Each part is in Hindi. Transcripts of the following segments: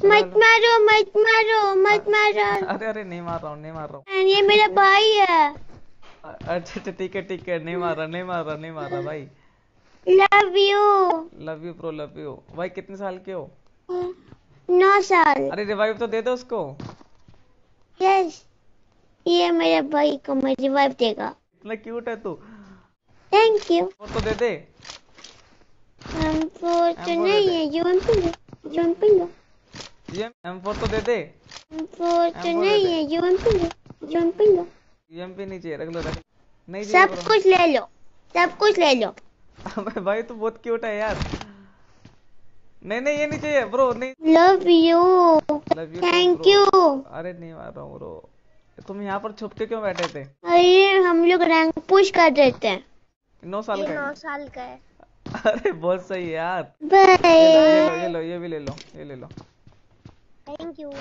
मत मारो मत मारो मत मारो। अरे अरे नहीं मार रहा हूँ, नहीं मार रहा हूँ। ये मेरा भाई है। अच्छा अच्छा ठीक है, नहीं मार रहा, नहीं मार रहा, नहीं मार रहा भाई। Love you. Love you bro, love you. भाई कितने साल के हो? 9 साल। अरे रिवाइव तो दे दो उसको। यस, ये मेरे भाई को मैं रिवाइव देगा। इतना क्यूट है तू। Thank you. वो तो दे दे। M4 तो नहीं है, UMP लो, UMP लो। ये M4 तो दे दे। M4 तो नहीं है, UMP लो, UMP लो। UMP नहीं चाहिए, रख लो रख लो। नहीं चाहिए सब कुछ ले लो, सब कुछ ले लो। अबे भाई तू बहुत क्यूट है यार। नहीं नहीं ये नहीं चाहिए ब्रो, नहीं। Love you. Love you thank you. अरे नहीं मार रहा हूँ ब्रो। तुम यहाँ पर छुप के क्यों बैठे थे? अरे हम लोग रैंक पुश कर देते हैं। 9 साल का है। 9 साल का है। अरे बहुत सही है यार। बाय। ये लो ये भी ले लो, ये ले लो। Thank you.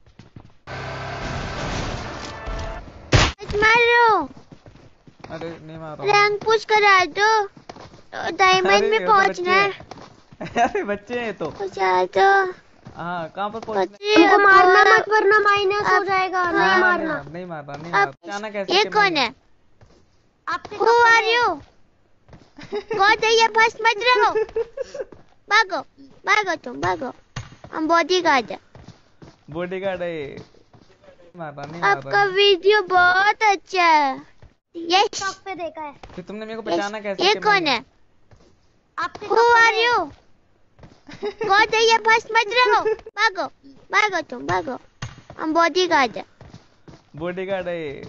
मारो। अरे नहीं मार रहा हूँ। रैंक पुश करा दो, डायमंड में पहुंचना है। अरे बच्चे हैं तो। पहुंचा दो। हाँ कहाँ पर पहुंचना है? हमको मारना मत वरना माइनस हो जाएगा। नहीं मारना। नहीं मार रहा, नहीं मार रहा। जाना कैसे? ये कौन है? Who are you? कौन है ये? फर्स्ट मत रहो। भागो भागो तुम भागो, हम बॉडीगार्ड है। बॉडीगार्ड है ये। मार रहा, नहीं मार रहा। आपका वीडियो बहुत अच्छा है। ये स्टॉक पे देखा है। फिर तुमने मेरे को पहचाना कैसे? ये कौन है? Who are you? कौन है ये? फर्स्ट मत रहो। भागो भागो तुम भागो, हम बॉडीगार्ड है। बॉडीगार्ड है ये।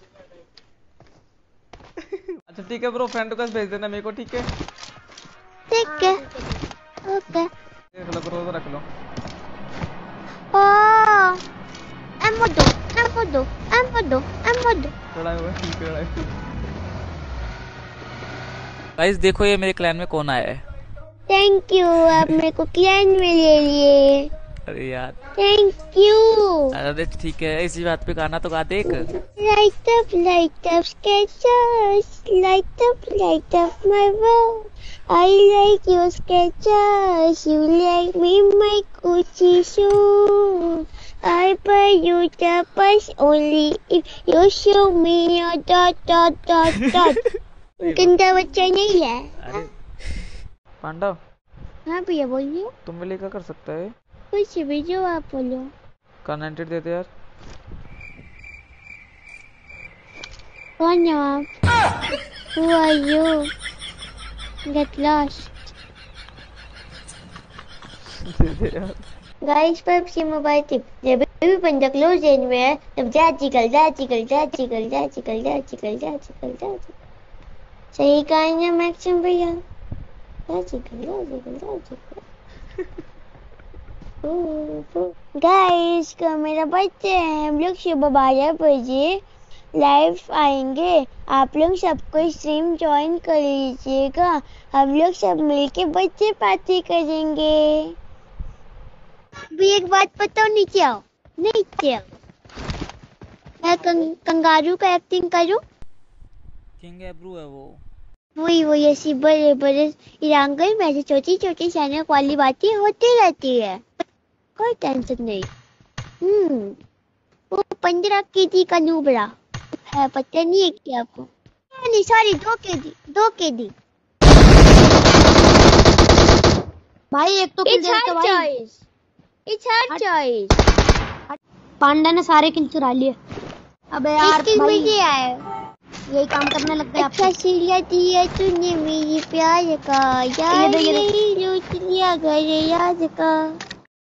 अच्छा ठीक है ब्रो, फ्रेंड रिक्वेस्ट भेज देना मेरे को, ठीक है? ठीक है, ओके। रख लो ब्रो, रख लो। एमो दो, एमो दो, एमो दो, एमो दो। चढ़ा हुआ है, चढ़ा है। गाइस देखो ये मेरे क्लैन में कौन आया है। थैंक यू, आप मेरे को क्लैन में ले लिए। अरे यार थैंक यू। अरे ठीक है, इसी बात पे गाना तो गा दे एक। Light up, sketches. Light up my world. I like your sketches. You like me, my Gucci shoes. I buy you the bus only if you show me your dot. गंदा बच्चा नहीं है। अरे पांडव। हाँ भैया बोलिए। तुम भी लेकर कर सकता है कुछ भी जो आप बोलो। कनेक्टेड देते यार। कौन है आप? Who are you? Get lost. Guys PUBG mobile tip, जब भी बंदा क्लोज रेंज में है तब जा चिकल। सही कहा है मैक्सिम भैया। गाइस का मेरा बच्चे हैं, हम लोग सुबह 12 बजे लाइव आएंगे। आप लोग सबको स्ट्रीम ज्वाइन कर लीजिएगा, हम लोग सब मिलके बच्चे पार्टी करेंगे। भी एक बात बताओ, नीचे आओ, नीचे आओ। मैं कंगारू का एक्टिंग करूं? किंग एब्रू है वो। वही ऐसी बड़े बड़े इरांगल में ऐसे छोटी छोटी सैनिक वाली बातें होती रहती है, कोई टेंशन नहीं। वो 15 केजी का नूबड़ा है, पता नहीं है क्या आपको? नहीं सॉरी, 2 केजी। भाई एक तो किल दे दो भाई। It's her choice। पांडा ने सारे किल चुरा लिए। अबे यार भाई मुझे आए, यही काम करने लग गए। अच्छा सिलिया दिया तूने मेरी प्यार का, यार यही लूट लिया घर याद का।